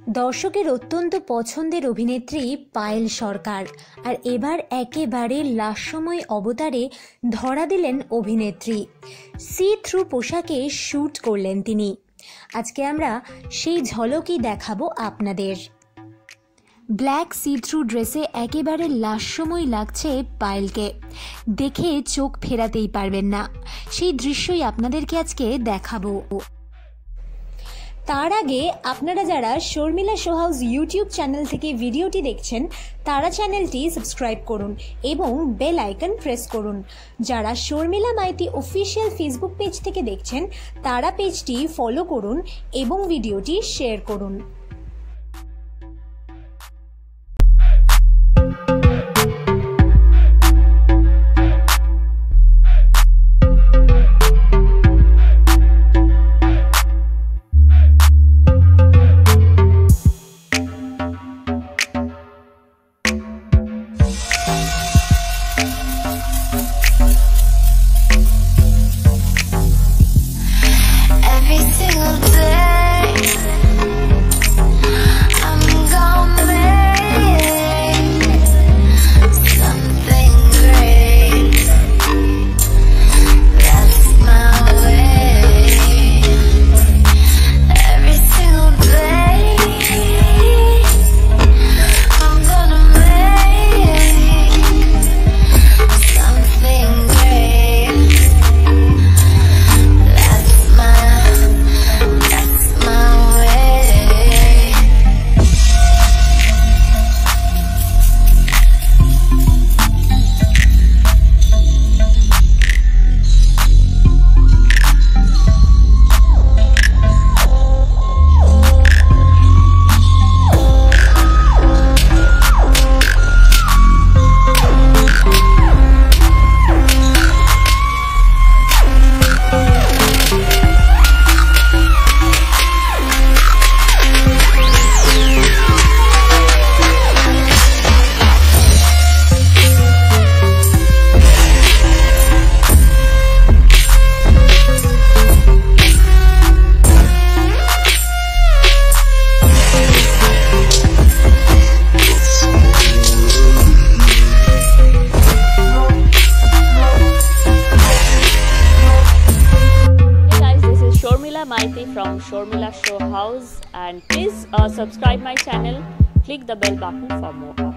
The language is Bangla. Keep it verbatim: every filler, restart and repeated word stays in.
দর্শকের অত্যন্ত পছন্দের অভিনেত্রী পায়েল সরকার আর এবার একেবারে লাস্যময় অবতারে ধরা দিলেন অভিনেত্রী। সি থ্রু পোশাকে শ্যুট করলেন তিনি। আজকে আমরা সেই ঝলকই দেখাবো আপনাদের। ব্ল্যাক সি থ্রু ড্রেসে একেবারে লাস্যময় লাগছে পায়েলকে, দেখে চোখ ফেরাতেই পারবেন না। সেই দৃশ্যই আপনাদেরকে আজকে দেখাবো। তার আগে আপনারা যারা Sharmila show house YouTube channel থেকে ভিডিওটি দেখছেন তারা চ্যানেলটি সাবস্ক্রাইব করুন এবং বেল আইকন প্রেস করুন। যারা Sharmila Maiti official Facebook page থেকে দেখছেন তারা পেজটি ফলো করুন এবং ভিডিওটি শেয়ার করুন। Maiti from Shormila Show House, and please uh, subscribe my channel, click the bell button for more.